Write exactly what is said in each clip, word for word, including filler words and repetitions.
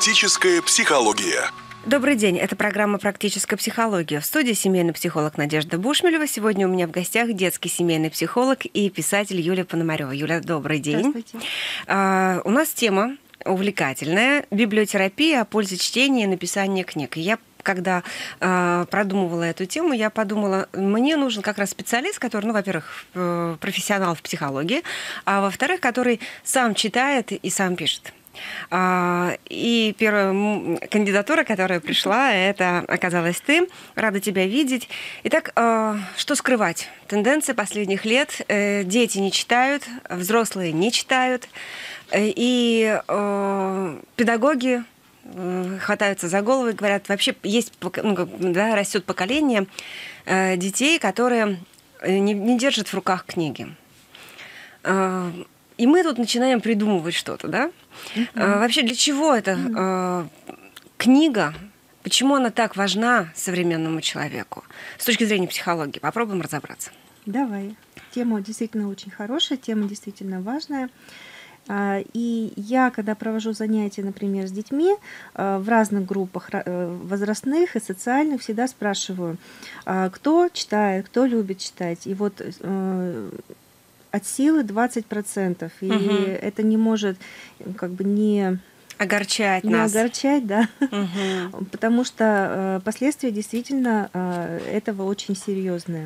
Практическая психология. Добрый день, это программа «Практическая психология». В студии семейный психолог Надежда Бушмелева. Сегодня у меня в гостях детский семейный психолог и писатель Юлия Пономарева. Юля, добрый день. Здравствуйте. А, у нас тема увлекательная – библиотерапия о пользе чтения и написания книг. И я когда э, продумывала эту тему, я подумала, мне нужен как раз специалист, который, ну, во-первых, э, профессионал в психологии, а во-вторых, который сам читает и сам пишет. А, и первая кандидатура, которая пришла, это оказалась ты. Рада тебя видеть. Итак, э, что скрывать? Тенденции последних лет. Э, дети не читают, взрослые не читают. Э, и э, педагоги хватаются за голову и говорят, вообще есть, ну, да, растет поколение э, детей, которые не, не держат в руках книги. Э, и мы тут начинаем придумывать что-то, да? Mm-hmm. Э, вообще для чего эта э, книга? Почему она так важна современному человеку? С точки зрения психологии. Попробуем разобраться. Давай. Тема действительно очень хорошая, тема действительно важная. И я, когда провожу занятия, например, с детьми в разных группах возрастных и социальных, всегда спрашиваю, кто читает, кто любит читать. И вот от силы двадцать процентов. И угу. это не может как бы не... Огорчать не нас. огорчать, да. Угу. Потому что последствия действительно этого очень серьезные.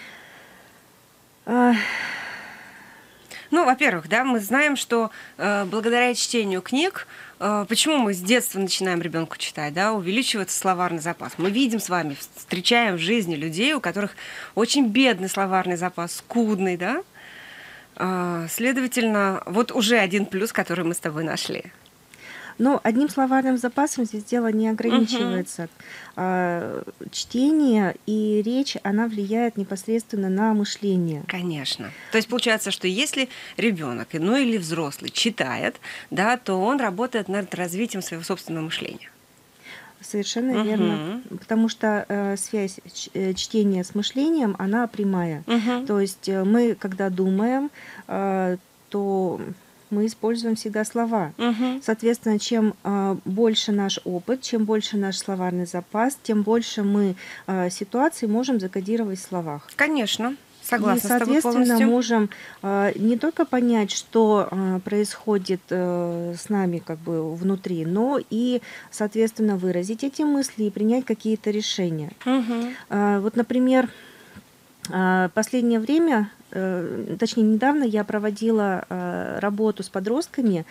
Ну, во-первых, да, мы знаем, что э, благодаря чтению книг, э, почему мы с детства начинаем ребенку читать, да, увеличивается словарный запас. Мы видим с вами, встречаем в жизни людей, у которых очень бедный словарный запас, скудный, да. Э, следовательно, вот уже один плюс, который мы с тобой нашли. Но одним словарным запасом здесь дело не ограничивается. Uh-huh. Чтение и речь, она влияет непосредственно на мышление. Конечно. То есть получается, что если ребенок, ну или взрослый, читает, да, то он работает над развитием своего собственного мышления. Совершенно uh-huh. верно. Потому что э, связь ч- чтения с мышлением, она прямая. Uh-huh. То есть э, мы, когда думаем, э, то... мы используем всегда слова. Угу. Соответственно, чем э, больше наш опыт, чем больше наш словарный запас, тем больше мы э, ситуаций можем закодировать в словах. Конечно, согласна и, соответственно, с тобой полностью. можем э, не только понять, что э, происходит э, с нами как бы внутри, но и, соответственно, выразить эти мысли и принять какие-то решения. Угу. Э, вот, например, э, последнее время, точнее, недавно я проводила работу с подростками,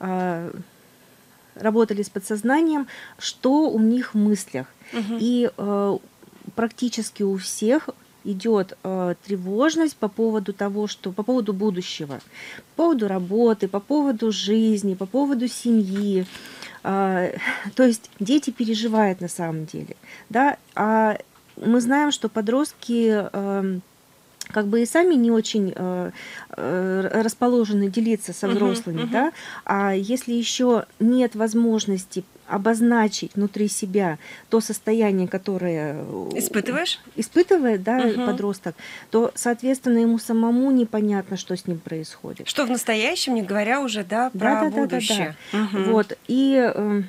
работали с подсознанием, что у них в мыслях. Угу. И практически у всех идет тревожность по поводу того, что по поводу будущего, по поводу работы, по поводу жизни, по поводу семьи. То есть дети переживают на самом деле. Да? А мы знаем, что подростки как бы и сами не очень э, э, расположены делиться со взрослыми, uh-huh, uh-huh. да, а если еще нет возможности обозначить внутри себя то состояние, которое испытываешь, испытывает, да, uh-huh. подросток, то, соответственно, ему самому непонятно, что с ним происходит. Что в настоящем, не говоря уже, да, про да, да, будущее. Да, да, да. Uh-huh. Вот, и э,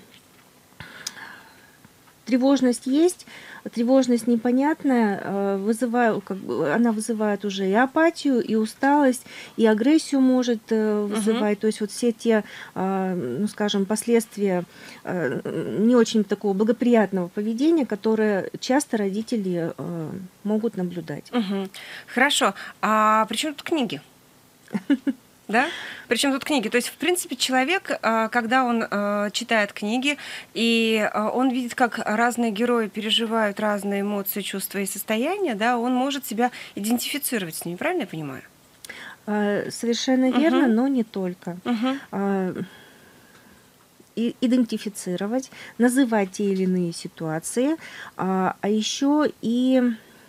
тревожность есть. Тревожность непонятная, вызывает, как бы, она вызывает уже и апатию, и усталость, и агрессию может вызывать. Uh-huh. То есть вот все те, ну, скажем, последствия не очень такого благоприятного поведения, которые часто родители могут наблюдать. Uh-huh. Хорошо. А при чем тут книги? Да? Причем тут книги. То есть, в принципе, человек, когда он читает книги, и он видит, как разные герои переживают разные эмоции, чувства и состояния, да, он может себя идентифицировать с ними. Правильно я понимаю? Совершенно верно, uh-huh. но не только. Uh-huh. И идентифицировать, называть те или иные ситуации, а еще и...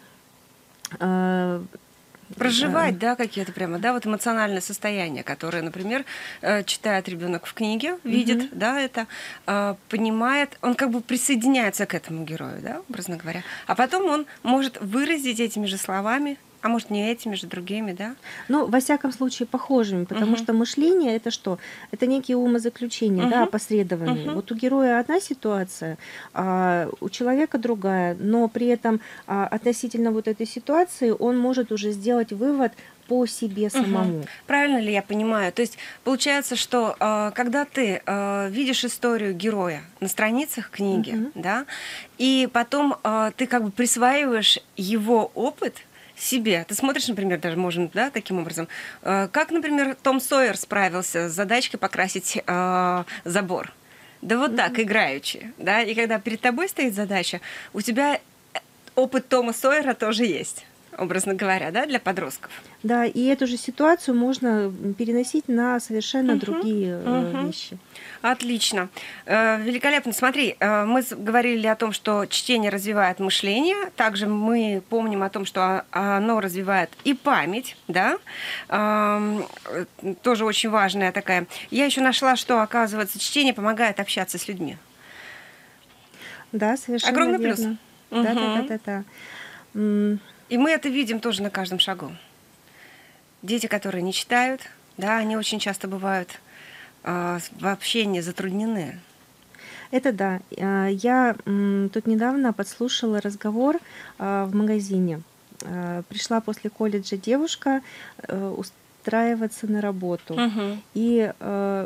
Проживать, да, какие-то прямо, да, вот эмоциональное состояние, которое, например, читает ребенок в книге, видит, mm-hmm. да, это, понимает, он как бы присоединяется к этому герою, да, образно говоря, а потом он может выразить этими же словами А может, не этими же, другими, да? Ну, во всяком случае, похожими, потому Мгм. что мышление это что? Это некие умозаключения, да, Мгм. опосредованные. Мгм. Вот у героя одна ситуация, а у человека другая, но при этом а, относительно вот этой ситуации он может уже сделать вывод по себе Мгм. самому. Правильно ли я понимаю? То есть получается, что э, когда ты э, видишь историю героя на страницах книги, Мгм. да, и потом э, ты как бы присваиваешь его опыт себе. Ты смотришь, например, даже можем, да, таким образом, э, как, например, Том Сойер справился с задачкой покрасить э, забор. Да вот так, Мгм. играючи, да, и когда перед тобой стоит задача, у тебя опыт Тома Сойера тоже есть, образно говоря, да, для подростков. Да, и эту же ситуацию можно переносить на совершенно Мгм. другие э, Мгм. вещи. Отлично. Э, Великолепно. Смотри, э, мы с- говорили о том, что чтение развивает мышление. Также мы помним о том, что о- оно развивает и память, да. Ам, э, Тоже очень важная такая. Я еще нашла, что, оказывается, чтение помогает общаться с людьми. Да, совершенно Огромный плюс. верно. Да, да, да, Мгм. да, да. М, И мы это видим тоже на каждом шагу. Дети, которые не читают, да, они очень часто бывают а, с- в общении затруднены. Это да. А, Я м, тут недавно подслушала разговор а, в магазине. А, Пришла после колледжа девушка э, устраиваться на работу. Мгм. И э,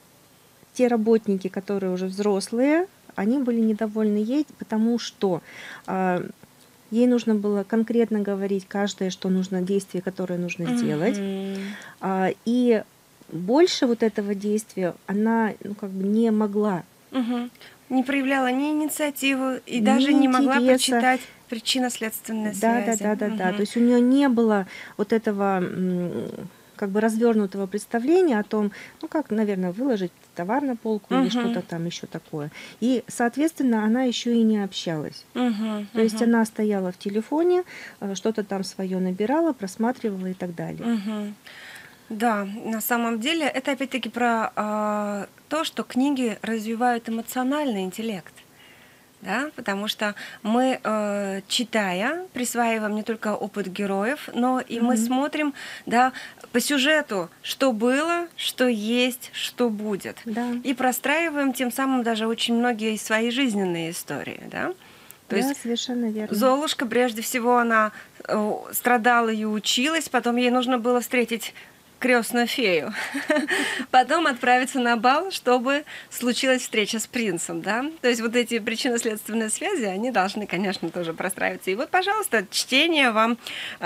те работники, которые уже взрослые, они были недовольны ей, потому что а, ей нужно было конкретно говорить каждое, что нужно, действие, которое нужно сделать. Мгм. А, И больше вот этого действия она ну, как бы не могла, Мгм. Не проявляла ни инициативу и даже ни не могла интереса. прочитать причинно-следственные Да, да, связи. да, да, да. То Мгм. есть у нее не было вот этого м, как бы развернутого представления о том, ну как, наверное, выложить товар на полку или Мгм. что-то там еще такое. И, соответственно, она еще и не общалась. Мгм. То есть Мгм. она стояла в телефоне, э, что-то там свое набирала, просматривала и так далее. Мгм. Да, на самом деле это опять-таки про а, то, что книги развивают эмоциональный интеллект. Да, потому что мы, э, читая, присваиваем не только опыт героев, но и мы Мгм. смотрим, да, по сюжету, что было, что есть, что будет. Да, И простраиваем тем самым даже очень многие свои жизненные истории, да. То да, есть совершенно верно. Золушка, прежде всего, она э, страдала и училась, потом ей нужно было встретить крестную фею, потом отправиться на бал, чтобы случилась встреча с принцем, да. То есть вот эти причинно-следственные связи, они должны, конечно, тоже простраиваться. И вот, пожалуйста, чтение вам,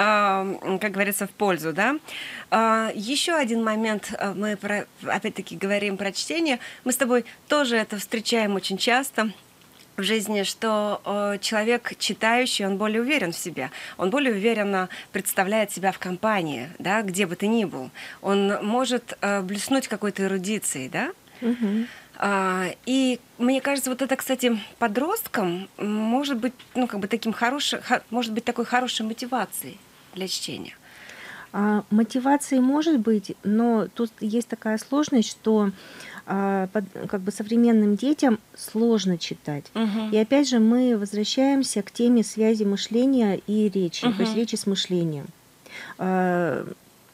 а, как говорится, в пользу, да. А, Еще один момент, а, мы про- опять-таки говорим про чтение. Мы с тобой тоже это встречаем очень часто в жизни, что э, человек читающий, он более уверен в себе, он более уверенно представляет себя в компании, да, где бы ты ни был. Он может э, блеснуть какой-то эрудицией, да. Мгм. А, и мне кажется, вот это, кстати, подросткам может быть, ну, как бы таким хорошим, может быть такой хорошей мотивацией для чтения. А, мотивации может быть, но тут есть такая сложность, что а, под- как бы современным детям сложно читать. Мгм. И опять же мы возвращаемся к теме связи мышления и речи, то есть Мгм. речи с мышлением. А,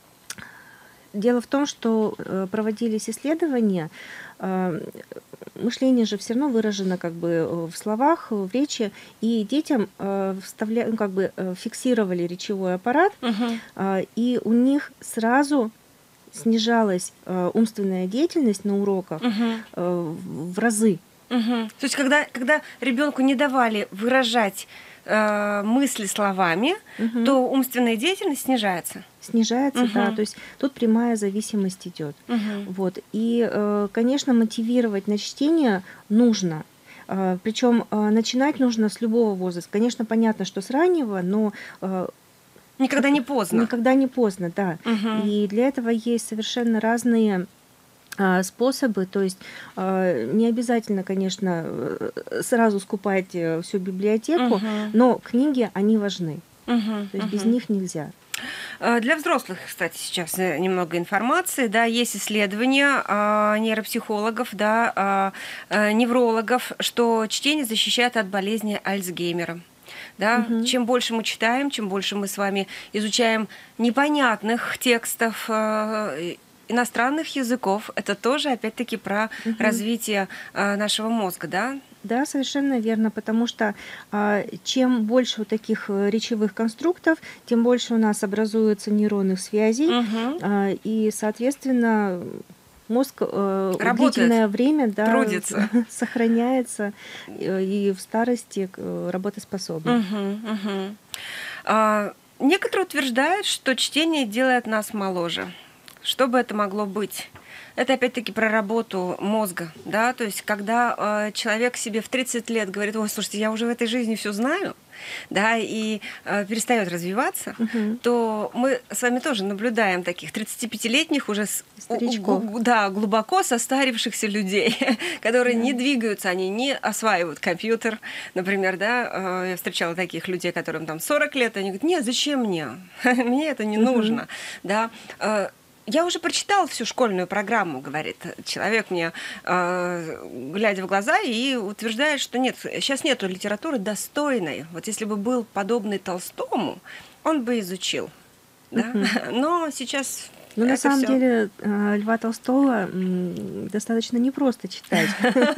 Дело в том, что э, проводились исследования, а, мышление же все равно выражено как бы э, в словах, в речи, и детям э, вставля- ну, как бы э, фиксировали речевой аппарат, Мгм. а, и у них сразу снижалась э, умственная деятельность на уроках Мгм. э, в в разы. Мгм. То есть, когда, когда ребенку не давали выражать э, мысли словами, Мгм. то умственная деятельность снижается. Снижается, да, Мгм. то есть тут прямая зависимость идет. Мгм. Вот. И, э, конечно, мотивировать на чтение нужно. Причем начинать нужно с любого возраста. Конечно, понятно, что с раннего, но э, Никогда не поздно. никогда не поздно, да. Мгм. И для этого есть совершенно разные а, способы, то есть а, не обязательно, конечно, э, сразу скупать э, всю библиотеку, Мгм. но книги, они важны, Мгм. то есть без Мгм. них нельзя. Э, Для взрослых, кстати, сейчас э, немного информации. Да, есть исследования а, нейропсихологов, да, а, э, неврологов, что чтение защищает от болезни Альцгеймера. Да? Мгм. Чем больше мы читаем, чем больше мы с вами изучаем непонятных текстов, э, иностранных языков, это тоже, опять-таки, про Мгм. развитие э, нашего мозга, да? Да, совершенно верно, потому что а, чем больше вот таких э, речевых конструктов, тем больше у нас образуется нейронных связей, Мгм. а, и, соответственно, мозг э, Работает, длительное время, да, трудится. сохраняется э, и в старости э, работоспособным. Мгм, мгм. А, Некоторые утверждают, что чтение делает нас моложе. Что бы это могло быть? Это опять-таки про работу мозга, да, то есть когда э, человек себе в тридцать лет говорит: ой, слушайте, я уже в этой жизни все знаю, да, и э, перестает развиваться, Мгм. то мы с вами тоже наблюдаем таких тридцатипятилетних уже с- у- у- Старичков. гу- да, глубоко состарившихся людей, которые не двигаются, они не осваивают компьютер, например, да, э, я встречала таких людей, которым там сорок лет, и они говорят: нет, зачем мне, мне это не Мгм. нужно, да. Э, Я уже прочитал всю школьную программу, говорит человек мне, э, глядя в глаза, и утверждает, что нет, сейчас нету литературы достойной. Вот если бы был подобный Толстому, он бы изучил, да. Мгм. Но сейчас Но на это самом все. деле э, Льва Толстого м, достаточно непросто читать.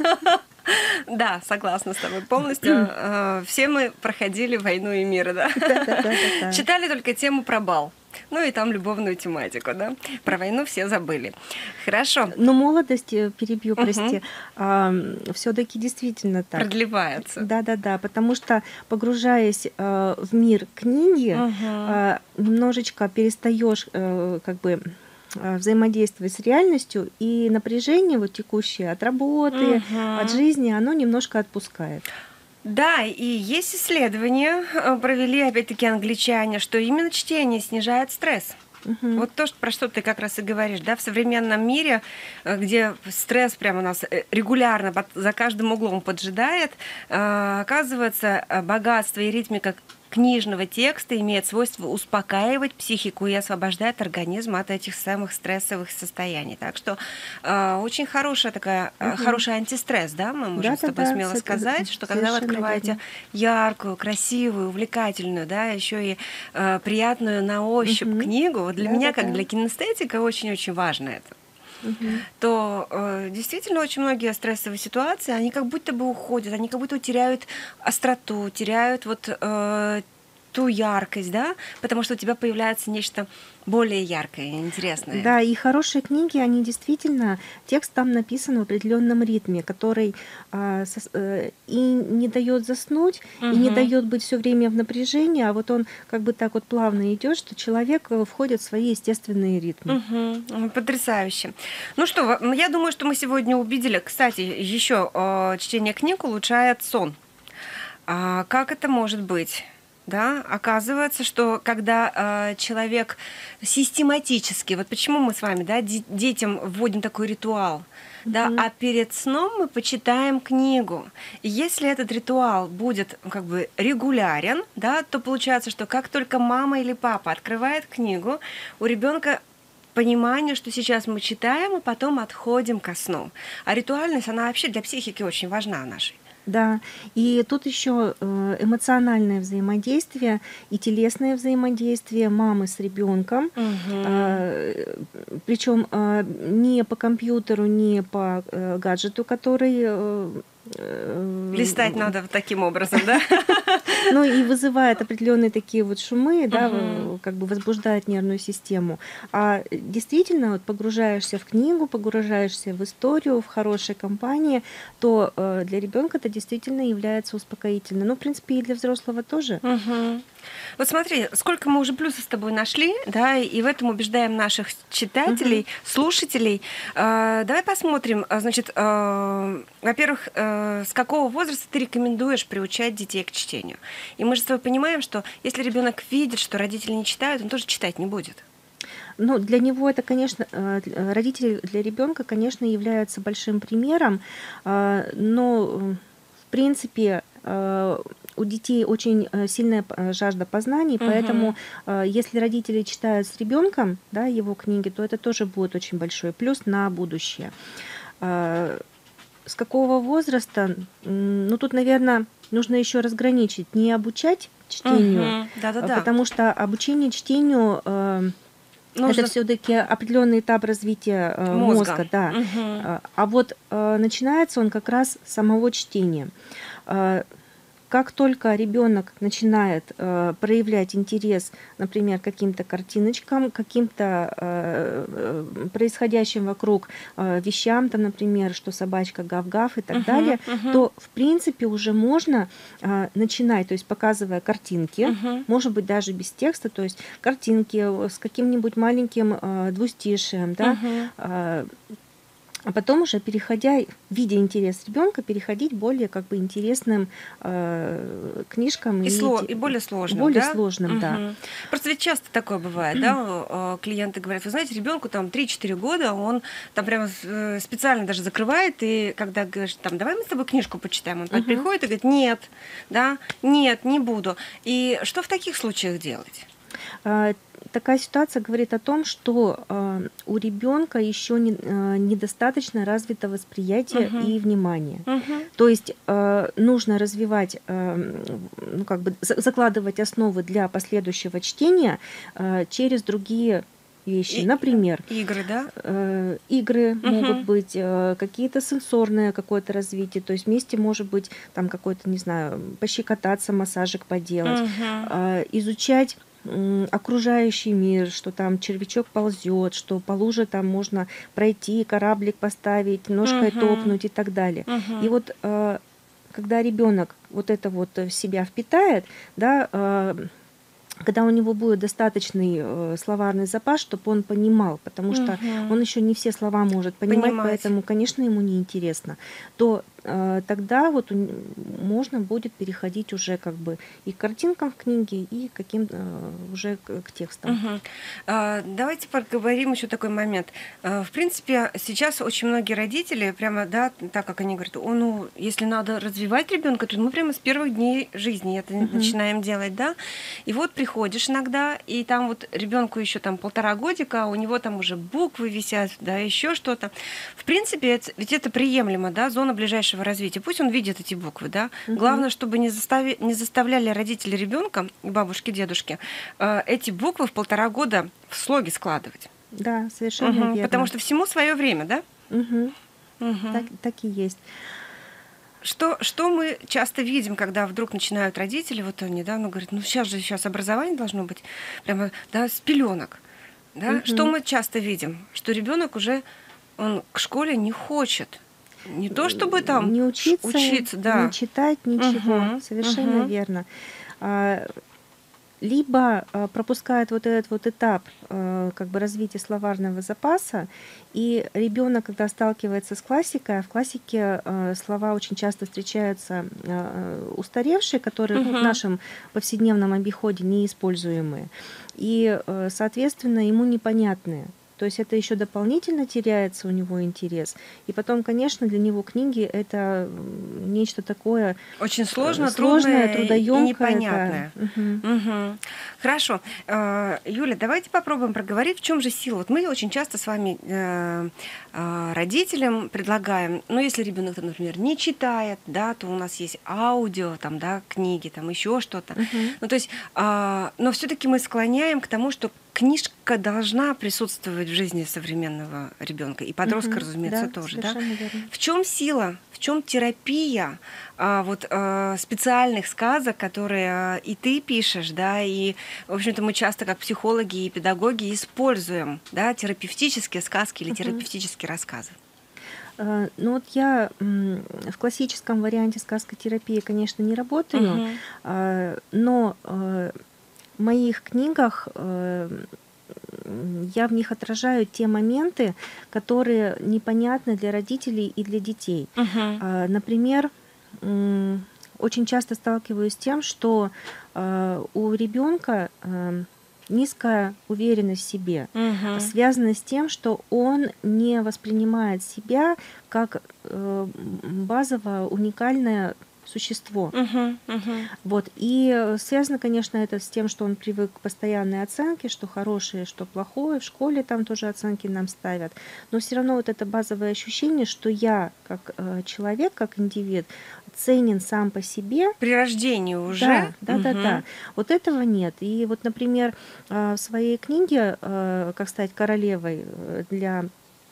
Да, согласна с тобой полностью. Э, Все мы проходили «Войну и мир», да. Да-да-да-да-да. Читали только тему про бал. Ну и там любовную тематику, да. Про войну все забыли. Хорошо. Но молодость, э, перебью, Мгм. прости, все-таки действительно так. Продлевается. Да-да-да, потому что, погружаясь э, в мир книги, Мгм. э, немножечко перестаешь э, как бы э, взаимодействовать с реальностью, и напряжение вот текущее от работы, от Мгм. жизни, оно немножко отпускает. Да, и есть исследования, э, провели опять-таки англичане, что именно чтение снижает стресс. Мгм. Вот то, что- про что ты как раз и говоришь, да, в современном мире, э, где стресс прямо нас э, регулярно под- за каждым углом поджидает, э, оказывается, э, богатство и ритмика книжного текста имеет свойство успокаивать психику и освобождать организм от этих самых стрессовых состояний. Так что э, очень хорошая такая, э, Мгм. хороший антистресс, да, мы можем с тобой Да-да-да, смело со- сказать, что когда вы совершенно открываете верно. яркую, красивую, увлекательную, да, еще и э, приятную на ощупь Мгм. книгу, вот для меня, как Да-да-да. для кинестетика, очень-очень важно это, Мгм. то э, действительно очень многие стрессовые ситуации, они как будто бы уходят, они как будто теряют остроту, теряют вот э, ту яркость, да, потому что у тебя появляется нечто более яркое и интересное. Да, и хорошие книги, они действительно, текст там написан в определенном ритме, который а, сос- э, и не дает заснуть, и не Мгм. дает быть все время в напряжении, а вот он как бы так вот плавно идет, что человек э, входит в свои естественные ритмы. Мгм. М, Потрясающе. Ну что, во- м, я думаю, что мы сегодня убедили. Кстати, еще э, чтение книг улучшает сон. А как это может быть? Да, оказывается, что когда э, человек систематически, вот почему мы с вами, да, де- детям вводим такой ритуал, да, Мгм. а перед сном мы почитаем книгу. И если этот ритуал будет, ну, как бы регулярен, да, то получается, что как только мама или папа открывает книгу, у ребенка понимание, что сейчас мы читаем, а потом отходим ко сну. А ритуальность, она вообще для психики очень важна нашей. Да, и тут еще э, эмоциональное взаимодействие и телесное взаимодействие мамы с ребенком, Мгм. причем не по компьютеру, не по э, гаджету, который э, э, Листать надо вот таким образом, да? ну и вызывает определенные такие вот шумы, да, Мгм. в- как бы возбуждает нервную систему. А действительно, вот погружаешься в книгу, погружаешься в историю, в хорошей компании, то э, для ребенка это действительно является успокоительным. Ну, в принципе, и для взрослого тоже. Мгм. Вот смотри, сколько мы уже плюсов с тобой нашли, да, и в этом убеждаем наших читателей, слушателей. А, давай посмотрим, а, значит, а, во-первых, э, с какого возраста ты рекомендуешь приучать детей к чтению? И мы же с тобой понимаем, что если ребенок видит, что родители не читают, он тоже читать не будет. Ну, для него это, конечно, э, д- э, родители для ребенка, конечно, являются большим примером, а, но, э, в принципе, э, у детей очень э, сильная п- э, жажда познаний, поэтому Мгм. э, если родители читают с ребенком, да, его книги, то это тоже будет очень большой плюс на будущее. А, С какого возраста? М, Ну, тут, наверное, нужно еще разграничить, не обучать чтению, Угу. Да-да-да. потому что обучение чтению э, Нужно это все-таки определенный этап развития э, мозга. мозга, да. Мгм. А а вот э, начинается он как раз с самого чтения. Э, Как только ребенок начинает э, проявлять интерес, например, к каким-то картиночкам, каким-то э, э, происходящим вокруг э, вещам, там, например, что собачка гав-гав и так Мгм, далее, мгм, то в принципе уже можно э, начинать, то есть показывая картинки, мгм. может быть даже без текста, то есть картинки э, с каким-нибудь маленьким э, двустишием, да, Мгм. э, а потом уже переходя, видя интерес ребенка, переходить более как бы интересным э, книжкам И, и, сло, те- и более сложным, более да? сложным, да. Мгм. Просто ведь часто такое бывает, да? э, Клиенты говорят, вы знаете, ребенку там три-четыре года, он там прямо э, специально даже закрывает, и когда говоришь, там, давай мы с тобой книжку почитаем, он Мгм. приходит и говорит, нет, да, нет, не буду. И что в таких случаях делать? А, Такая ситуация говорит о том, что а, у ребенка еще не- а, недостаточно развито восприятие Мгм. и внимание. Мгм. То есть а, нужно развивать, а, м, ну, как бы за- закладывать основы для последующего чтения а, через другие вещи. И- Например, Игры, да? э, игры могут Мгм. быть, э, какие-то сенсорное какое-то развитие, то есть вместе может быть там какой-то, не знаю, пощекотаться, массажик поделать, Мгм. а, изучать м, окружающий мир, что там червячок ползет, что по луже там можно пройти, кораблик поставить, ножкой Мгм. топнуть и так далее. И Мгм. вот э, когда ребенок вот это вот в себя впитает, да, э, когда у него будет достаточный э, словарный запас, чтобы он понимал, потому что Мгм. он еще не все слова может понимать, Понимать. поэтому, конечно, ему не интересно, то э, тогда вот у н- можно будет переходить уже как бы и к картинкам в книге, и к каким э, уже к, к текстам. Мгм. А, Давайте поговорим еще такой момент. А, В принципе, сейчас очень многие родители, прямо, да, так как они говорят, о, ну, если надо развивать ребенка, то мы прямо с первых дней жизни это Мгм. начинаем делать, да. И вот приходишь иногда, и там вот ребенку еще там полтора годика, а у него там уже буквы висят, да, еще что-то. В принципе, это- ведь это приемлемо, да, зона ближайшего развития. Пусть он видит эти буквы, да. Мгм. Главное, чтобы не, застави- не заставляли родители ребенка, бабушки, дедушки, э, эти буквы в полтора года в слоги складывать. Да, совершенно Мгм. Потому верно. что всему свое время, да? Мгм. Мгм. Так, так и есть. Что, что мы часто видим, когда вдруг начинают родители, вот он недавно говорит, ну сейчас же сейчас образование должно быть прямо, да, с пеленок. Да? Что Мгм. мы часто видим? Что ребенок уже он к школе не хочет. Не то чтобы там Не ш- учиться, учиться, не да. читать, ничего. Мгм. Совершенно Мгм. верно. А, Либо а, пропускает вот этот вот этап а, как бы развития словарного запаса, и ребенок, когда сталкивается с классикой, а в классике а, слова очень часто встречаются а, устаревшие, которые, ну, в Мгм. нашем повседневном обиходе неиспользуемые, и, э, соответственно, ему непонятные. То есть это еще дополнительно теряется у него интерес. И потом, конечно, для него книги это м, нечто такое Очень э, сложно, сложное, трудное и трудоемкое. непонятное. Да. Мгм. Мгм. Хорошо. Э, Юля, давайте попробуем проговорить, в чем же сила. Вот мы очень часто с вами э, э, родителям предлагаем, ну, если ребенок, например, не читает, да, то у нас есть аудио, там, да, книги, там еще что-то. Мгм. Ну, то есть, а, но все-таки мы склоняем к тому, что книжка должна присутствовать в жизни современного ребенка и подростка, Мгм. разумеется, Да, тоже, да? совершенно верно. В чем сила, в чем терапия а, вот а, специальных сказок, которые а, и ты пишешь, да, и, в общем-то, мы часто как психологи и педагоги используем, да, терапевтические сказки или Мгм. терапевтические рассказы. Э, Ну вот я м, в классическом варианте сказкотерапии, конечно, не работаю, Мгм. а, но э, в моих книгах э, м, я в них отражаю те моменты, которые непонятны для родителей и для детей. Мгм. А, Например, м, очень часто сталкиваюсь с тем, что а, у ребенка а, низкая уверенность в себе, Мгм. связанная с тем, что он не воспринимает себя как э, м, базово уникальное существо. Угу, угу. Вот. И связано, конечно, это с тем, что он привык к постоянной оценке, что хорошее, что плохое. В школе там тоже оценки нам ставят. Но все равно вот это базовое ощущение, что я как э, человек, как индивид, ценен сам по себе. При рождении уже? Да, да, угу. да, да. Вот этого нет. И вот, например, в своей книге «Как стать королевой» для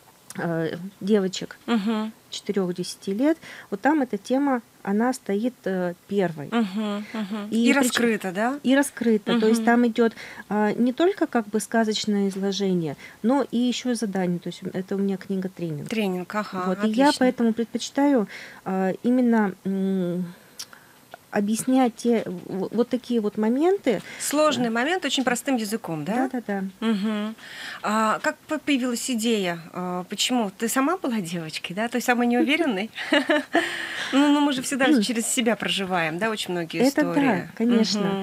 девочек угу. четыре-десять лет, вот там эта тема, она стоит первой. Угу, угу. И, и причем, раскрыта, да? И раскрыта. Угу. То есть там идет а, не только как бы сказочное изложение, но и еще задание. То есть это у меня книга тренинг. Тренинг, ага. Вот. И Отлично. я поэтому предпочитаю а, именно м, объяснять те вот такие вот моменты. Сложный момент очень простым языком, да? Да, да, да. Угу. А как появилась идея? А, почему? Ты сама была девочкой, да? Той самой неуверенной? Ну, мы же всегда через себя проживаем, да, очень многие истории. Это да, конечно.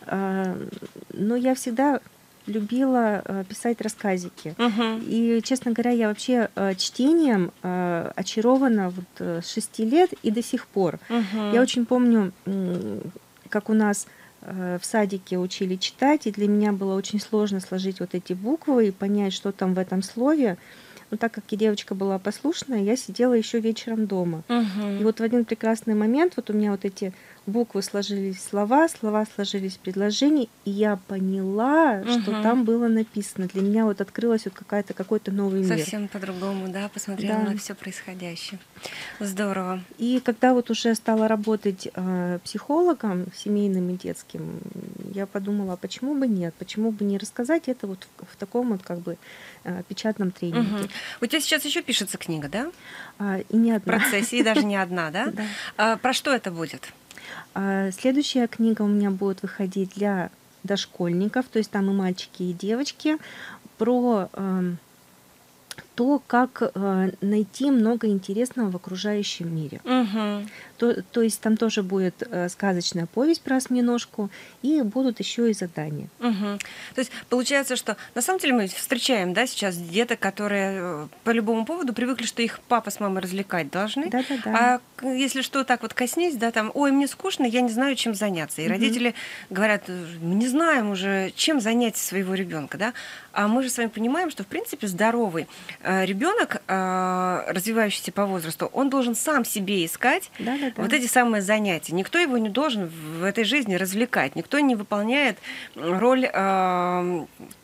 Но я всегда любила писать рассказики. Угу. И, честно говоря, я вообще чтением очарована вот с шести лет и до сих пор. Угу. Я очень помню, как у нас в садике учили читать, и для меня было очень сложно сложить вот эти буквы и понять, что там в этом слове. Но так как я девочка была послушная, я сидела еще вечером дома. Угу. И вот в один прекрасный момент вот у меня вот эти буквы сложились в слова, слова сложились в предложения, и я поняла, угу. что там было написано. Для меня вот открылась вот какая-то, какой-то новый мир. Совсем по-другому, да, посмотрела Да. на все происходящее. Здорово. И когда вот уже стала работать э, психологом семейным и детским, я подумала, а почему бы нет, почему бы не рассказать это вот в, в таком вот как бы э, печатном тренинге. Угу. У тебя сейчас еще пишется книга, да? А, и не одна. В процессе, и даже не одна, да? Да. А, про что это будет? А, следующая книга у меня будет выходить для дошкольников, то есть там и мальчики, и девочки, про э, то, как э, найти много интересного в окружающем мире. Угу. То, то есть там тоже будет э, сказочная повесть про осьминожку, и будут еще и задания. Угу. То есть получается, что на самом деле мы встречаем, да, сейчас деток, которые по любому поводу привыкли, что их папа с мамой развлекать должны. Да, да, да. А если что, так вот коснись, да, там, ой, мне скучно, я не знаю, чем заняться. И угу. родители говорят, мы не знаем уже, чем занять своего ребенка, да. А мы же с вами понимаем, что в принципе здоровый ребенок, развивающийся по возрасту, он должен сам себе искать да, да, да. вот эти самые занятия. Никто его не должен в этой жизни развлекать, никто не выполняет роль э,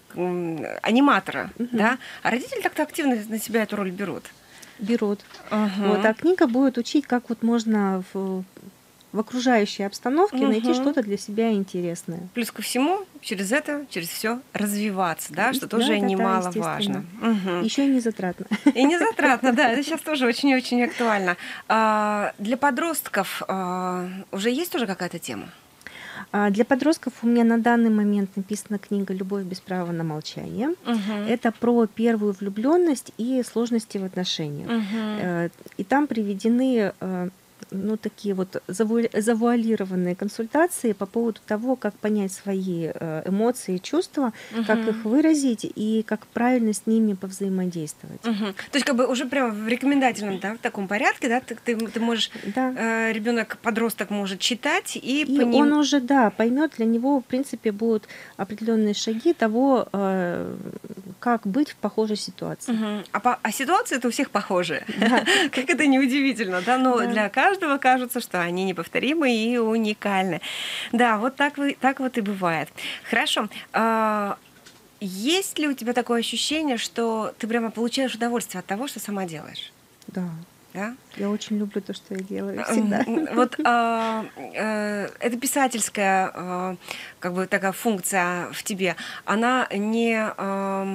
аниматора, угу. да? А родители так-то активно на себя эту роль берут. Берут. Угу. Вот, а книга будет учить, как вот можно в, в окружающей обстановке угу. найти что-то для себя интересное. Плюс ко всему, через это, через все развиваться, да, что да, тоже да, немаловажно. Да, угу. Еще и не затратно. И не затратно, да, это сейчас тоже очень-очень актуально. А, для подростков а, уже есть тоже какая-то тема? А для подростков у меня на данный момент написана книга «Любовь без права на молчание». Угу. Это про первую влюбленность и сложности в отношениях. Угу. И там приведены ну, такие вот завуалированные консультации по поводу того, как понять свои эмоции и чувства, угу. как их выразить и как правильно с ними повзаимодействовать. Угу. То есть как бы уже прямо в рекомендательном, да, в таком порядке, да, ты, ты, ты можешь, да. э, ребенок, подросток может читать и, и по ним... он уже, да, поймет, для него, в принципе, будут определенные шаги того, э, как быть в похожей ситуации. Угу. А, по, а ситуации это у всех похожие. Да. Как это неудивительно, да, но Да. для каждого кажется, что они неповторимы и уникальны. Да, вот так, вы, так вот и бывает. Хорошо. А, есть ли у тебя такое ощущение, что ты прямо получаешь удовольствие от того, что сама делаешь? Да. Да? Я очень люблю то, что я делаю всегда. Вот а, а, эта писательская а, как бы такая функция в тебе, она не... А,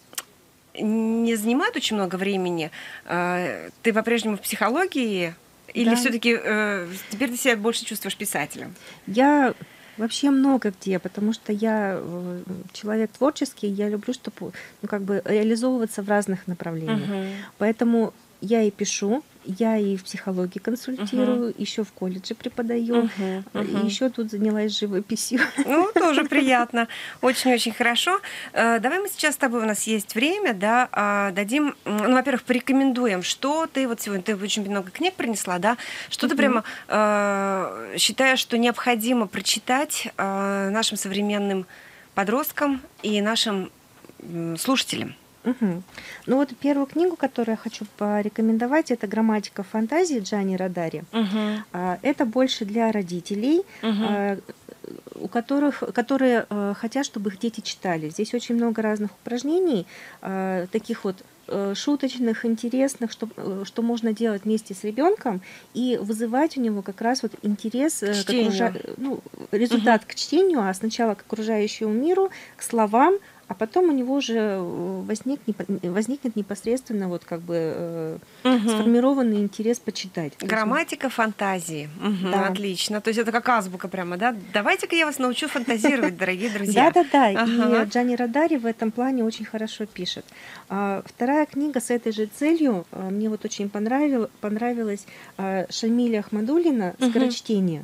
не занимает очень много времени? А, ты по-прежнему в психологии? Или Да. все-таки э, теперь ты себя больше чувствуешь писателем? Я вообще много где, потому что я человек творческий, я люблю, чтобы ну, как бы реализовываться в разных направлениях. Угу. Поэтому я и пишу, я и в психологии консультирую, uh-huh. еще в колледже преподаю, uh-huh. Uh-huh. и еще тут занялась живописью. Ну, тоже приятно. Очень-очень хорошо. Давай мы сейчас с тобой, у нас есть время, да, дадим, ну, во-первых, порекомендуем, что ты вот сегодня, ты очень много книг принесла, да, что uh-huh. ты прямо э, считаешь, что необходимо прочитать э, нашим современным подросткам и нашим э, слушателям? Угу. Ну вот первую книгу, которую я хочу порекомендовать, это «Грамматика фантазии» Джани Родари. Угу. Это больше для родителей, угу. у которых, которые хотят, чтобы их дети читали. Здесь очень много разных упражнений, таких вот шуточных, интересных, что, что можно делать вместе с ребенком и вызывать у него как раз вот интерес к окружа... ну, результат угу. к чтению, а сначала к окружающему миру, к словам, а потом у него уже возникнет, возникнет непосредственно вот как бы угу. сформированный интерес почитать. Грамматика фантазии. Угу, да. Отлично. То есть это как азбука прямо, да? Давайте-ка я вас научу фантазировать, дорогие друзья. Да-да-да. И Джани Родари в этом плане очень хорошо пишет. Вторая книга с этой же целью мне вот очень понравилась Шамиля Ахмадуллина «Скорочтение».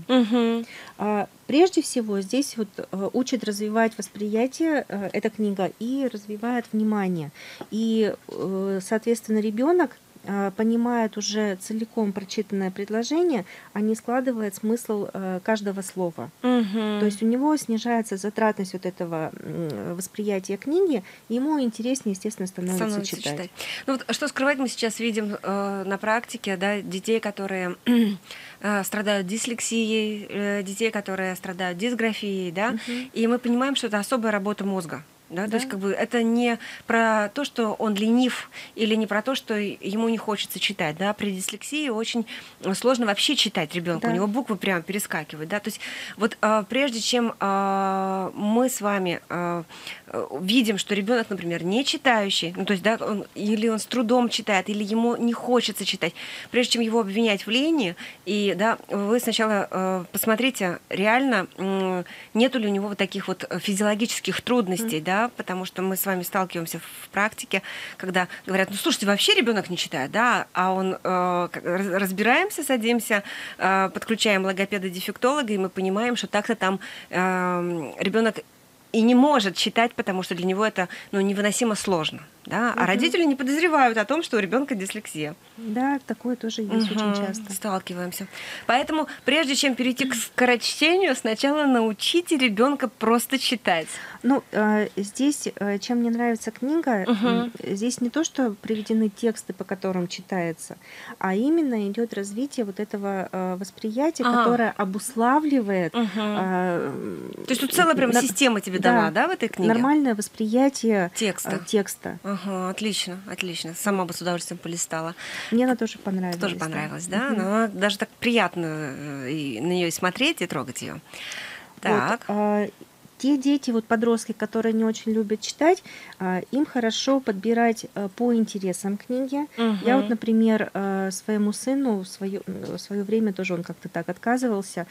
Прежде всего, здесь вот учит развивать восприятие эта книга и развивает внимание. И, соответственно, ребенок понимает уже целиком прочитанное предложение, а не складывает смысл каждого слова. Угу. То есть у него снижается затратность вот этого восприятия книги, и ему интереснее, естественно, становится, становится читать. читать. Ну вот, что скрывать, мы сейчас видим э, на практике, да, детей, которые э, страдают дислексией, э, детей, которые страдают дисграфией, да, угу. и мы понимаем, что это особая работа мозга. Да, да. То есть как бы это не про то, что он ленив, или не про то, что ему не хочется читать. Да? При дислексии очень сложно вообще читать ребенку, да. у него буквы прямо перескакивают. Да? То есть вот а, прежде чем а, мы с вами а, видим, что ребенок, например, не читающий, ну то есть да, он, или он с трудом читает, или ему не хочется читать, прежде чем его обвинять в лени, и да, вы сначала а, посмотрите, реально м, нету ли у него вот таких вот физиологических трудностей, mm. да, потому что мы с вами сталкиваемся в практике, когда говорят, ну слушайте, вообще ребенок не читает, да, а он э, разбираемся, садимся, э, подключаем логопеда-дефектолога, и мы понимаем, что так-то там э, ребенок и не может читать, потому что для него это ну, невыносимо сложно. Да? А угу. родители не подозревают о том, что у ребенка дислексия. Да, такое тоже есть угу. очень часто. Сталкиваемся. Поэтому, прежде чем перейти к скорочтению, сначала научите ребенка просто читать. Ну, здесь, чем мне нравится книга, угу. здесь не то, что приведены тексты, по которым читается, а именно идет развитие вот этого восприятия, ага. которое обуславливает. Угу. То есть тут целая прям на... система тебе да, дана, да, в этой книге? Нормальное восприятие текста. текста. Ага, отлично, отлично. Сама бы с удовольствием полистала. Мне она тоже понравилась. Тоже понравилась, да? да? Угу. Она даже так приятно и на нее смотреть и трогать ее. Так. Вот, а, те дети, вот подростки, которые не очень любят читать, а, им хорошо подбирать а, по интересам книги. Угу. Я вот, например, а, своему сыну в свое, в свое время тоже он как-то так отказывался.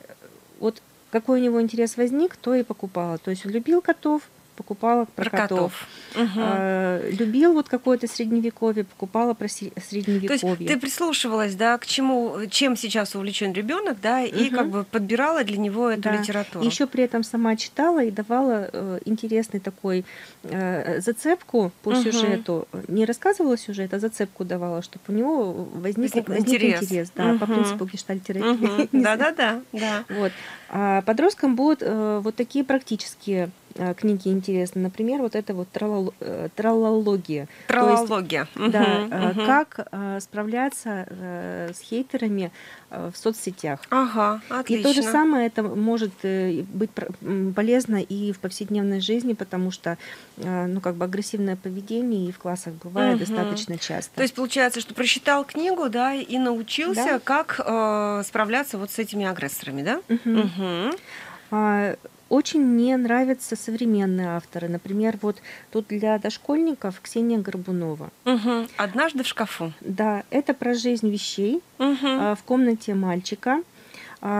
Вот какой у него интерес возник, то и покупала. То есть он любил котов, покупала про, про котов. котов. Угу. А, любил вот какое-то средневековье, покупала про средневековье. То есть ты прислушивалась, да, к чему, чем сейчас увлечен ребенок, да, и угу. как бы подбирала для него эту да. литературу. Еще при этом сама читала и давала э, интересный такой э, зацепку по угу. сюжету. Не рассказывала сюжет, а зацепку давала, чтобы у него возник, возник, возник интерес. интерес да, угу. по принципу гештальт-терапии. Да-да-да. Вот. А подросткам будут э, вот такие практические книги интересны. Например, вот это вот траллология. Траллология. То есть, да, угу. как справляться с хейтерами в соцсетях. Ага, отлично. И то же самое это может быть полезно и в повседневной жизни, потому что ну, как бы агрессивное поведение и в классах бывает угу. достаточно часто. То есть получается, что прочитал книгу, да, и научился, да. как э, справляться вот с этими агрессорами, да? Угу. Угу. А, Очень мне нравятся современные авторы. Например, вот тут для дошкольников Ксения Горбунова. Угу. «Однажды в шкафу». Да, это про жизнь вещей угу. в комнате мальчика,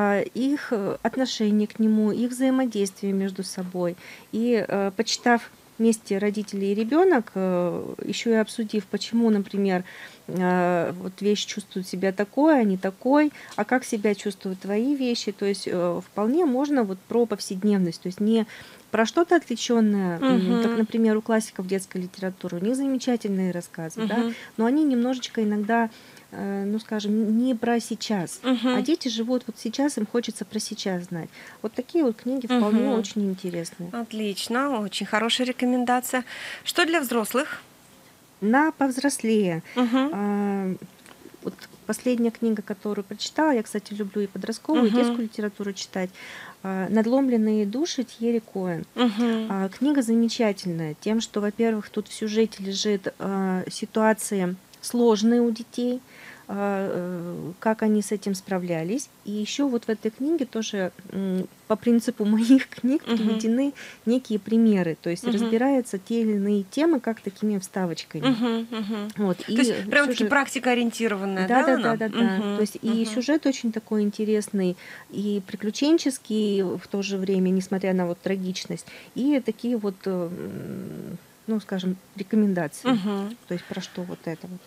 их отношение к нему, их взаимодействие между собой. И почитав вместе родители и ребенок, еще и обсудив, почему, например, вот вещь чувствует себя такой, а не такой, а как себя чувствуют твои вещи. То есть вполне можно вот про повседневность, то есть не про что-то отвлеченное, Мгм. как, например, у классиков детской литературы. У них замечательные рассказы, да, Мгм. но они немножечко иногда, э, ну, скажем, не про сейчас. А Мгм. дети живут вот сейчас, им хочется про сейчас знать. Вот такие вот книги вполне Мгм. очень интересные. Отлично, очень хорошая рекомендация. Что для взрослых? На повзрослее. Мгм. а, Вот последняя книга, которую прочитала, я, кстати, люблю и подростковую, и Мгм. детскую литературу читать, а, «Надломленные души» Тьерри Коэн. Мгм. А, Книга замечательная тем, что, во-первых, тут в сюжете лежит а, ситуации сложные у детей, а, э, как они с этим справлялись. И еще вот в этой книге тоже м, по принципу моих книг Мгм. приведены некие примеры. То есть Мгм. разбираются те или иные темы как такими вставочками. Мгм. Мгм. Вот. То есть прям таки сюжет- практикоориентированная, да, да, да, она? да, да, да. Мгм. То есть и Мгм. сюжет очень такой интересный, и приключенческий в то же время, несмотря на вот трагичность, и такие вот, э, м, ну, скажем, рекомендации. Мгм. То есть про что вот это вот.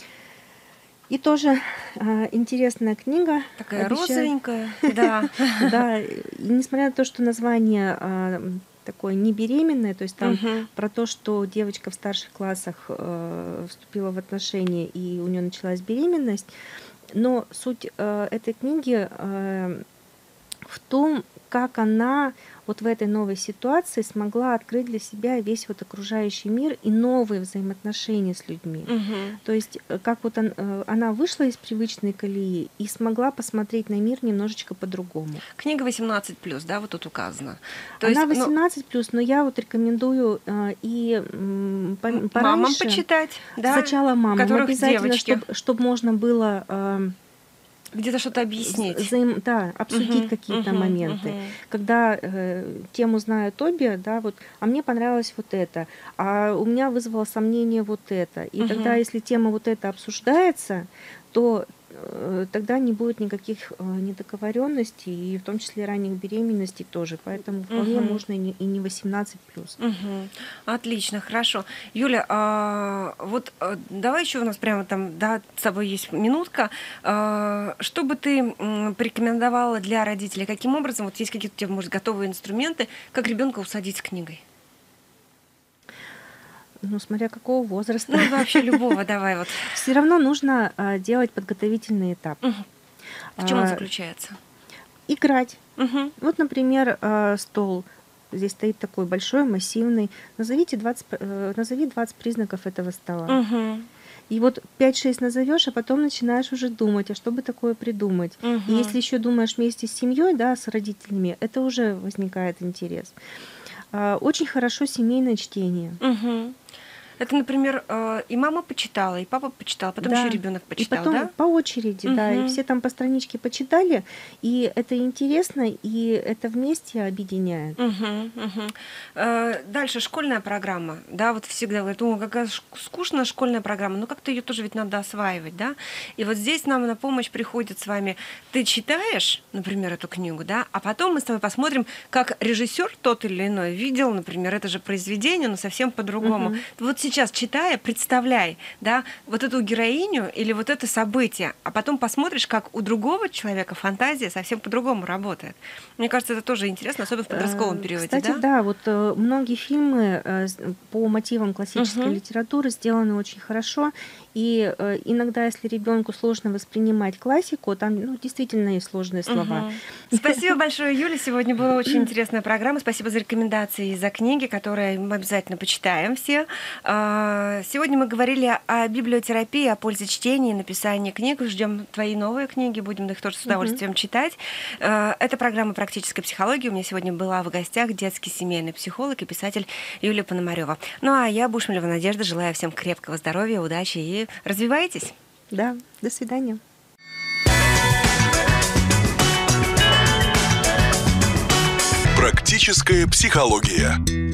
И тоже а, интересная книга. Такая Обещаю- розовенькая, да. Да, и несмотря на то, что название а, м, такое не беременное, то есть там Мгм. про то, что девочка в старших классах э, вступила в отношения и у нее началась беременность, но суть э, этой книги э, в том, как она вот в этой новой ситуации смогла открыть для себя весь вот окружающий мир и новые взаимоотношения с людьми. Мгм. То есть э, как вот он- э, она вышла из привычной колеи и смогла посмотреть на мир немножечко по-другому. Книга восемнадцать плюс, да, вот тут указано. То Она есть, ну, восемнадцать плюс, но я вот рекомендую э, и м, по- м- пораньше. мамам почитать, да, Сначала у мамам которых обязательно, девочки. чтобы можно было э, Где-то что-то объяснить. взаим- да, обсудить Мгм, какие-то мгм, моменты. мгм. Когда э, тему знают обе, да, вот, а мне понравилось вот это, а у меня вызвало сомнение вот это. И Мгм. тогда, если тема вот эта обсуждается, то э, тогда не будет никаких э, недоговоренностей, и в том числе ранних беременностей тоже. Поэтому вполне Мгм. можно и не, и не восемнадцать плюс. Мгм. Отлично, хорошо. Юля, а, вот а, давай еще у нас прямо там, да, с тобой есть минутка. А, что бы ты м, порекомендовала для родителей? Каким образом, вот есть какие-то у тебя, может, готовые инструменты, как ребенка усадить с книгой? Ну, смотря какого возраста. Ну, вообще любого, давай вот. Все равно нужно а, делать подготовительный этап. Мгм. В чем он А, заключается? Играть. Мгм. Вот, например, а, стол. Здесь стоит такой большой, массивный. Назовите двадцать, п- э, назови двадцать признаков этого стола. Мгм. И вот пять-шесть назовешь, а потом начинаешь уже думать, а что бы такое придумать. И Мгм. если еще думаешь вместе с семьей, да, с родителями, это уже возникает интерес. А, Очень хорошо семейное чтение. Мгм. Это, например, э, и мама почитала, и папа почитал, потом еще Да. ребенок И почитал, потом да? по очереди, да, и Мгм. все там по страничке почитали, и это интересно, и это вместе объединяет. Мгм, мгм. Э, Дальше школьная программа, да, вот всегда говорят, о, какая ш- скучная школьная программа, но как-то ее тоже ведь надо осваивать, да, и вот здесь нам на помощь приходит с вами, ты читаешь, например, эту книгу, да, а потом мы с тобой посмотрим, как режиссер тот или иной видел, например, это же произведение, но совсем по-другому. Мгм. Вот сейчас, читая, представляй, да, вот эту героиню или вот это событие, а потом посмотришь, как у другого человека фантазия совсем по-другому работает. Мне кажется, это тоже интересно, особенно в подростковом Э, периоде, Кстати, да? да, вот э, многие фильмы э, с- по мотивам классической Мгм. литературы сделаны очень хорошо. И э, иногда, если ребенку сложно воспринимать классику, там ну, действительно есть сложные слова. Мгм. Спасибо большое, Юля. Сегодня была очень интересная программа. Спасибо за рекомендации и за книги, которые мы обязательно почитаем все. А, Сегодня мы говорили о библиотерапии, о пользе чтения и написания книг. Ждем твои новые книги, будем их тоже с удовольствием читать. А, Это программа «Практическая психология». У меня сегодня была в гостях детский семейный психолог и писатель Юлия Пономарёва. Ну а я, Бушмелева Надежда, желаю всем крепкого здоровья, удачи и развивайтесь. Да, до свидания. Практическая психология.